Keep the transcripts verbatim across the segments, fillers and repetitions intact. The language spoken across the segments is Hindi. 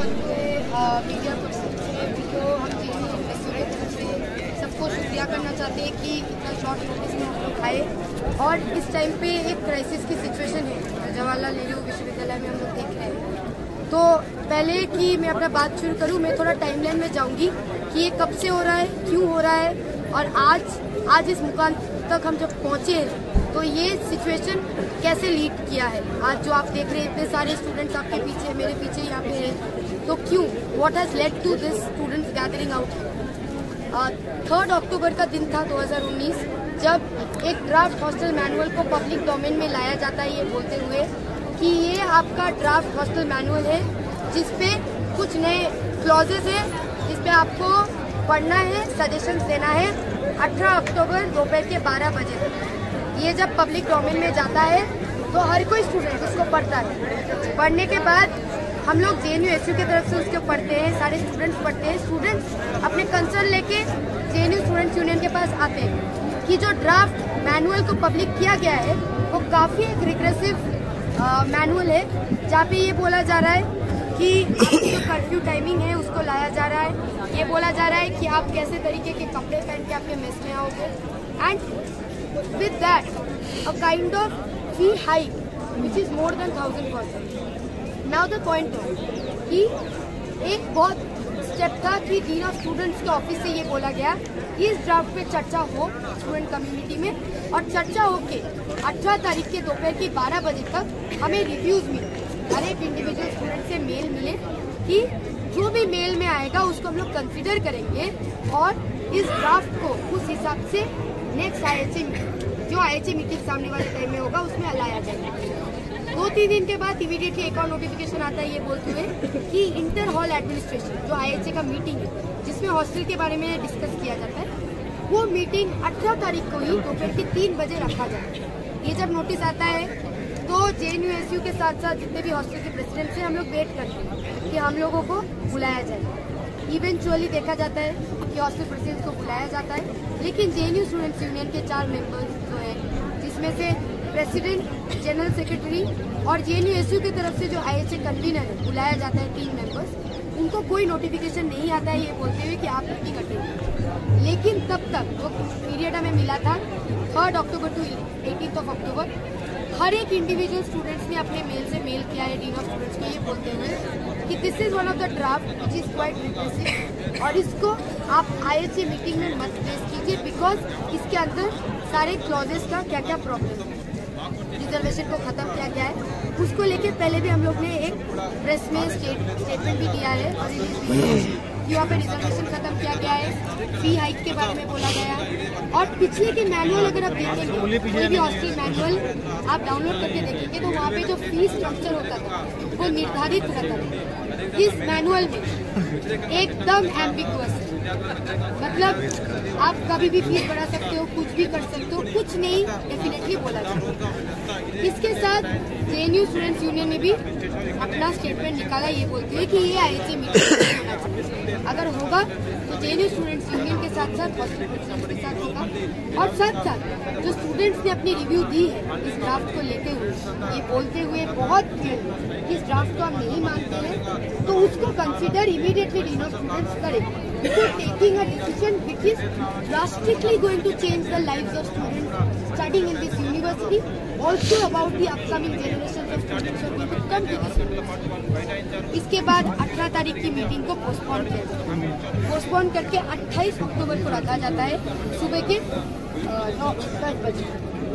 बनते हुए मीडिया पर्सन से वीडियो हम जेएनयूएसयू की तरफ से सबको शुक्रिया करना चाहते हैं कि इतना शॉर्ट नोटिस में हम लोग आए और इस टाइम पे एक क्राइसिस की सिचुएशन है जवाहरलाल नेहरू विश्वविद्यालय में हम लोग देख रहे हैं। तो पहले कि मैं अपना बात शुरू करूं, मैं थोड़ा टाइमलाइन में जाऊंगी कि ये कब से हो रहा है, क्यों हो रहा है और आज आज इस मुकाम तक हम जब पहुंचे हैं तो ये सिचुएशन कैसे लीड किया है। आज जो आप देख रहे हैं इतने सारे स्टूडेंट्स आपके पीछे, मेरे पीछे यहाँ पे हैं, तो क्यों, what has led to this students gathering out. Third October का दिन था दो हज़ार उन्नीस, जब एक ड्राफ्ट हॉस्टल मैनुअल को पब्लिक डोमेन में लाया जाता है ये बोलते हुए कि ये आपका ड्राफ्ट हॉस्टल मैनुअल है जिसपे कुछ नए क्लॉजेस हैं, जिसपे आपको पढ़ना है, सजेशंस देना है अठारह अक्टूबर दोपहर के बारह बजे तक। ये जब पब्लिक डोमेन में जाता है तो हर कोई स्टूडेंट उसको पढ़ता है। पढ़ने के बाद हम लोग जेएनयूएसयू की तरफ से उसको पढ़ते हैं, सारे स्टूडेंट्स पढ़ते हैं। स्टूडेंट्स अपने कंसर्न लेके जेएनयू स्टूडेंट्स यूनियन के पास आते हैं कि जो ड्राफ्ट मैनुअल को पब्लिक किया गया है वो काफ़ी एक रिग्रेसिव मैनुअल है, जहाँ पे ये बोला जा रहा है कि आपकी जो कर्फ्यू टाइमिंग है उसको लाया जा रहा है। ये बोला जा रहा है कि आप कैसे तरीके के कपड़े पहन के आपके मेस में आओगे and with that a kind of fee hike which is more than thousand percent. Now the point कि एक बहुत स्टेप था कि डीन ऑफ स्टूडेंट्स के ऑफिस से ये बोला गया कि इस ड्राफ्ट पे चर्चा हो स्टूडेंट कम्युनिटी में और चर्चा होके अठारह तारीख के दोपहर की बारह बजे तक हमें रिव्यूज मिले, हर एक इंडिविजुअल स्टूडेंट से मेल मिले कि जो भी मेल में आएगा उसको हम लोग कंसिडर करेंगे और इस ड्राफ्ट को उस हिसाब से नेक्स्ट आईएचए मीटिंग, जो आईएचए मीटिंग सामने वाले टाइम में होगा उसमें लाया जाएगा। दो तीन दिन के बाद इमीडिएटली एक और नोटिफिकेशन आता है ये बोलते हुए कि इंटर हॉल एडमिनिस्ट्रेशन जो आईएचए का मीटिंग है जिसमें हॉस्टल के बारे में डिस्कस किया जाता है, वो मीटिंग अठारह तारीख को ही दोपहर के तीन बजे रखा जाता है। ये जब नोटिस आता है तो जेएनयूएसयू के साथ साथ जितने भी हॉस्टल के प्रेसिडेंट से हम लोग वेट करते हैं कि हम लोगों को बुलाया जाए। इवेंचुअली देखा जाता है कि हॉस्टल प्रेसिडेंट को बुलाया जाता है, लेकिन जेएनयू स्टूडेंट्स यूनियन के चार मेंबर्स जो है जिसमें से प्रेसिडेंट, जनरल सेक्रेटरी और जेएनयूएसयू की तरफ से जो आईएचए कन्वीनर है बुलाया जाता है तीन मेंबर्स, उनको कोई नोटिफिकेशन नहीं आता है ये बोलते हुए कि आप मीटिंग अटेंड। लेकिन तब तक जो पीरियड हमें मिला था third October to eighteen of October, हर एक इंडिविजुअल स्टूडेंट्स ने अपने मेल से मेल किया है डीन ऑफ स्टूडेंट्स को ये बोलते हुए कि this is one of the draft which is quite repressive और इसको आप आईएचए मीटिंग में मत प्लेस कीजिए बिकॉज इसके अंदर सारे क्लॉजेस का क्या क्या प्रॉब्लम है। रिजर्वेशन को खत्म किया गया है, उसको लेके पहले भी हम लोग ने एक प्रेस में स्टेट स्टेटमेंट भी दिया है और रिलीज भी किया है कि वहाँ पे रिजर्वेशन खत्म किया गया है, फी हाइक के बारे में बोला गया है। और पिछले के मैनुअल अगर आप देखेंगे, कोई भी हॉस्टल मैनुअल आप डाउनलोड करके देखेंगे तो वहाँ पे जो फी स्ट्रक्चर होता था वो निर्धारित रहता था। इस मैनुअल में एकदम एम्बिगुअस है, मतलब आप कभी भी फीस बढ़ा सकते हो, कुछ भी कर सकते हो, कुछ नहीं डेफिनेटली बोला जाता है। इसके साथ जेएनयू स्टूडेंट्स यूनियन ने भी अपना स्टेटमेंट निकाला ये बोलते हुए कि ये आईएचए मीटिंग होना चाहिए, अगर होगा तो जेएनयू स्टूडेंट्स यूनियन के साथ साथ हॉस्टल प्रेसिडेंट्स के साथ होगा और साथ साथ जो स्टूडेंट्स ने अपनी रिव्यू दी है इस ड्राफ्ट को लेते हुए ये बोलते हुए बहुत क्लियर कि इस ड्राफ्ट को हम नहीं मानते हैं तो उसको consider immediately dean of students करें before taking a decision which is drastically going to change the lives of students studying in this university, also about the upcoming generations of students who are going to come to this university. इसके बाद अठारह तारीख की मीटिंग को पोस्टपोन किया जाता है, पोस्टपोन करके अट्ठाईस अक्टूबर को रखा जाता है सुबह के नौ दस बजे।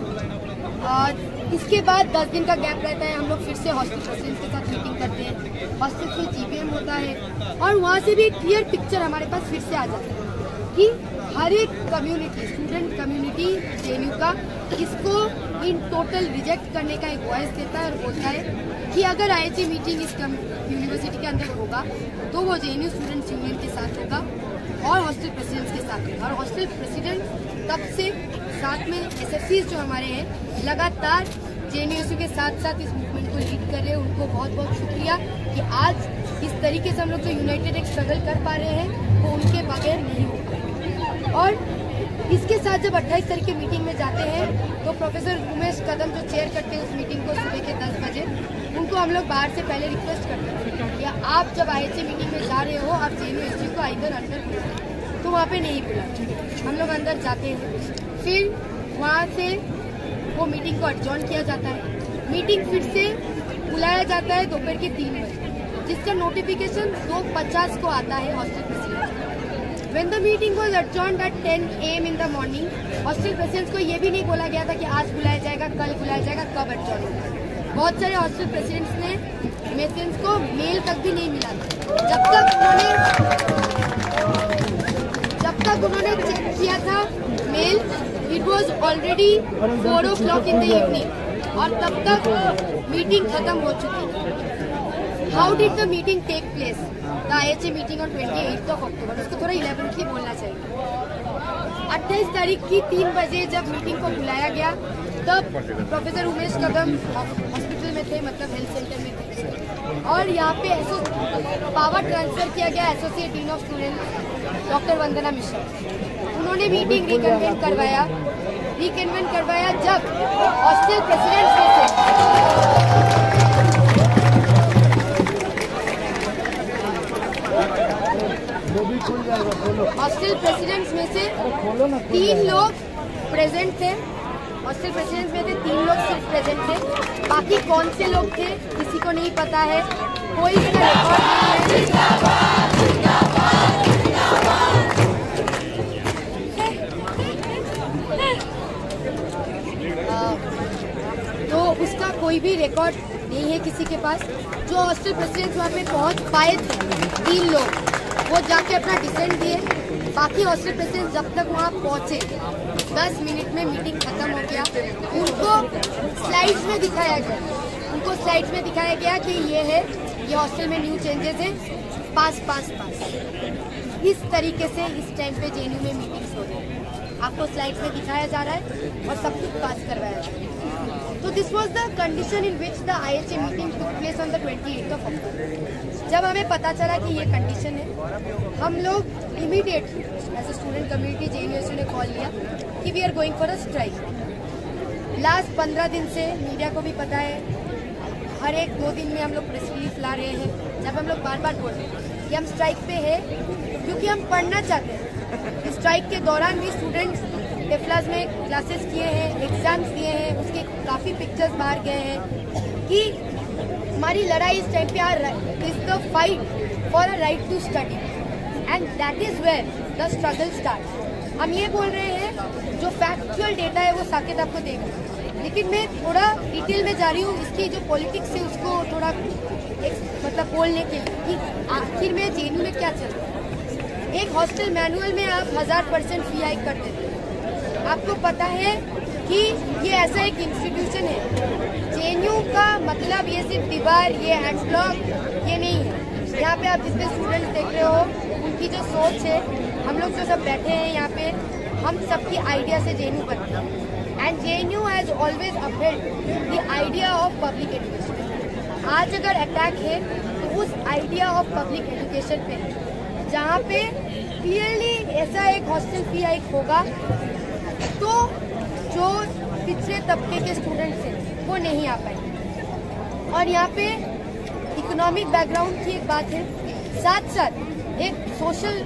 और इसके बाद दस दिन का गैप रहता है, हम लोग फिर से हॉस्टल प्रेसिडेंट्स के साथ मीटिंग करते हैं, हॉस्टल से जीपीएम होता है और वहाँ से भी एक क्लियर पिक्चर हमारे पास फिर से आ जाता है कि हर एक कम्युनिटी, स्टूडेंट कम्युनिटी जेएनयू का इसको इन टोटल रिजेक्ट करने का एक वॉइस देता है और बोलता है कि अगर आईएचए मीटिंग इस यूनिवर्सिटी के अंदर होगा तो वो जेएनयू स्टूडेंट्स यूनियन के साथ होगा और हॉस्टल प्रेसिडेंट्स के साथ होगा। और हॉस्टल प्रेसिडेंट तब से साथ में एसएफसीज जो हमारे हैं लगातार जेएनयूएसयू के साथ साथ इस मूवमेंट को लीड कर रहे हैं, उनको बहुत बहुत शुक्रिया कि आज इस तरीके से हम लोग जो यूनाइटेड एक स्ट्रगल कर पा रहे हैं वो उनके बगैर नहीं हो पाए। और इसके साथ जब अट्ठाईस तारीख की मीटिंग में जाते हैं तो प्रोफेसर उमेश कदम जो चेयर करते हैं उस मीटिंग को सुबह के दस बजे, उनको हम लोग बाहर से पहले रिक्वेस्ट करते हैं कि आप जब आई एच ए मीटिंग में जा रहे हो आप J N U S U को इधर अंदर बुलाओ, तो वहाँ पे नहीं बुला। हम लोग अंदर जाते हैं, फिर वहाँ से वो मीटिंग को एडजॉर्न किया जाता है। मीटिंग फिर से बुलाया जाता है दोपहर के तीन बजे, जिसका नोटिफिकेशन दो पचास को आता है hostel president. When the meeting was adjourned at ten A M in the morning, hostel presidents को ये भी नहीं बोला गया था कि आज बुलाया जाएगा, कल बुलाया जाएगा, कब एडजॉर्न होगा। बहुत सारे हॉस्टल प्रेसिडेंट्स ने मेसेंस को मेल तक भी नहीं मिला था। जब तक उन्होंने जब तक उन्होंने चेक किया था mail, it was already four o'clock in the evening और तब तक मीटिंग खत्म हो चुकी थी। How did the meeting take place? The I H A meeting on twenty eight of October. उसको थोड़ा इलेबोरेटली बोलना चाहिए। अट्ठाईस तारीख की तीन बजे जब मीटिंग को बुलाया गया, तब प्रोफेसर उमेश कदम हॉस्पिटल में थे, मतलब हेल्थ सेंटर में थे, और यहाँ पे पावर ट्रांसफर किया गया associate dean of student doctor Vandana Mishra. उन्होंने मीटिंग रिकन्वेन करवाया रिकन्वेन करवाया जब हॉस्टल प्रेसिडेंट से हॉस्टल प्रेसिडेंट्स में से तीन लोग प्रेजेंट थे। हॉस्टल प्रेसिडेंट्स में से तीन लोग सिर्फ प्रेजेंट थे, बाकी कौन से लोग थे किसी को नहीं पता है, कोई इसका रिकॉर्ड नहीं है। तो उसका कोई भी रिकॉर्ड नहीं है किसी के पास। जो हॉस्टल प्रेसिडेंट्स वहाँ पे पहुँच पाए थे, तीन लोग, वो जाके अपना डिसेंट दिए। बाकी हॉस्टल प्रेसिडेंट जब तक वहाँ पहुँचे दस मिनट में मीटिंग खत्म हो गया। उनको स्लाइड्स में दिखाया गया उनको स्लाइड्स में दिखाया गया कि ये है, ये हॉस्टल में न्यू चेंजेस है, पास पास पास। इस तरीके से इस टाइम पे जे एन यू में मीटिंग्स हो रही है। आपको स्लाइड्स में दिखाया जा रहा है और सब कुछ पास करवाया जा रहा है। तो this was the condition in which the I H A meeting took place on the twenty eight of October. जब हमें पता चला कि ये कंडीशन है, हम लोग immediately as a student community J N U S U ने कॉल लिया कि we are going for a strike. Last पंद्रह दिन से मीडिया को भी पता है, हर एक दो दिन में हम लोग प्रेस रिलीज ला रहे हैं। जब हम लोग बार बार बोल रहे हैं कि हम स्ट्राइक पे है क्योंकि हम पढ़ना चाहते हैं। स्ट्राइक के दौरान भी स्टूडेंट्स टेफ्लाज में क्लासेस किए हैं, एग्जाम्स दिए हैं, उसके काफ़ी पिक्चर्स बाहर गए हैं कि हमारी लड़ाई इस टाइम पे आ is the fight for a right to study and that is where the struggle start. हम ये बोल रहे हैं, जो फैक्चुअल डेटा है वो साकेत आपको देगा, लेकिन मैं थोड़ा डिटेल में जा रही हूँ इसकी जो पॉलिटिक्स है उसको थोड़ा एक मतलब बोलने के लिए कि आखिर में जे एन यू में क्या चल रहा है। एक हॉस्टल मैनुअल में आप हजार परसेंट फी हाइक कर देते हैं। आपको पता है कि ये ऐसा एक इंस्टीट्यूशन है, जे एन यू का मतलब ये सिर्फ दीवार, ये हैंड ब्लॉक, ये नहीं है। यहाँ पे आप जितने स्टूडेंट्स देख रहे हो उनकी जो सोच है, हम लोग जो सब बैठे हैं यहाँ पे, हम सबकी आइडिया से जे एन यू बनते हैं। And J N U has always upheld the idea of public education. आज अगर अटैक है तो उस आइडिया ऑफ पब्लिक एजुकेशन पे है, जहाँ पे क्लियरली ऐसा एक हॉस्टल फी हाइक होगा तो जो पिछले तबके के स्टूडेंट्स हैं वो नहीं आ पाएंगे। और यहाँ पे इकोनॉमिक बैकग्राउंड की एक बात है, साथ साथ एक सोशल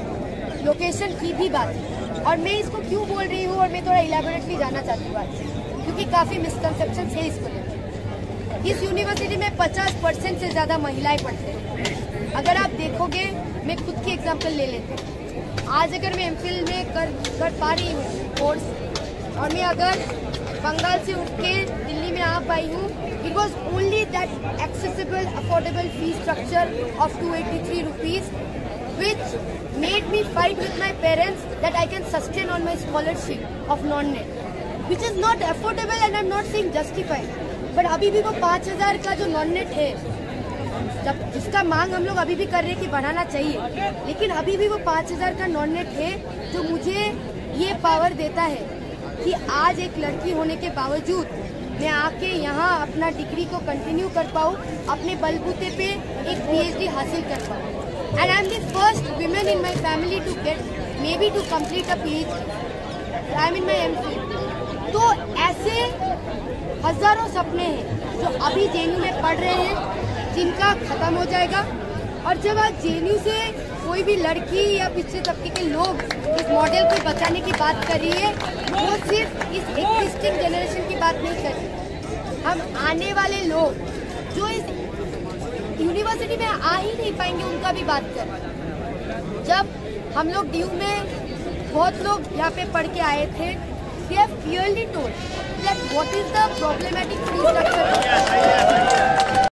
लोकेशन की भी बात है। और मैं इसको क्यों बोल रही हूँ और मैं थोड़ा इलेबोरेटली जाना चाहती हूँ आज, क्योंकि काफ़ी मिसकंसेप्शन है इसको लेकर। इस यूनिवर्सिटी में पचास परसेंट से ज़्यादा महिलाएं पढ़ते हैं। अगर आप देखोगे, मैं खुद की एग्जांपल ले लेते हैं। आज अगर मैं एम फिल में कर कर पा रही हूँ कोर्स, और मैं अगर बंगाल से उठ के दिल्ली में आ पाई हूँ, it was only that accessible affordable fee structure of two eighty three rupees which made me fight with my parents that I can sustain on my scholarship of non-net, which is not affordable and I'm not saying justified. But अभी भी वो पाँच हजार का जो non-net है, जब जिसका मांग हम लोग अभी भी कर रहे हैं कि बढ़ाना चाहिए, लेकिन अभी भी वो पाँच हजार का non-net है जो मुझे ये पावर देता है कि आज एक लड़की होने के बावजूद मैं आके यहाँ अपना डिग्री को कंटिन्यू कर पाऊँ, अपने बलबूते पे एक पी एच डी हासिल कर पाऊँ। And I am the first woman in my family to get, maybe to complete a P H D. I am in my M Phil. तो ऐसे हजारों सपने हैं जो अभी जे एन यू में पढ़ रहे हैं, जिनका खत्म हो जाएगा। और जब आज जे एन यू से कोई भी लड़की या पिछले तबके के लोग इस मॉडल को बचाने की बात कर रही है, वो सिर्फ इस एग्जिस्टिंग जनरेशन की बात नहीं कर रही। हम आने वाले लोग जो इस यूनिवर्सिटी में आ ही नहीं पाएंगे, उनका भी बात कर रहे हैं। जब हम लोग ड्यू में बहुत लोग यहाँ पे पढ़ के आए थे, they have clearly told that what is the problematic fee structure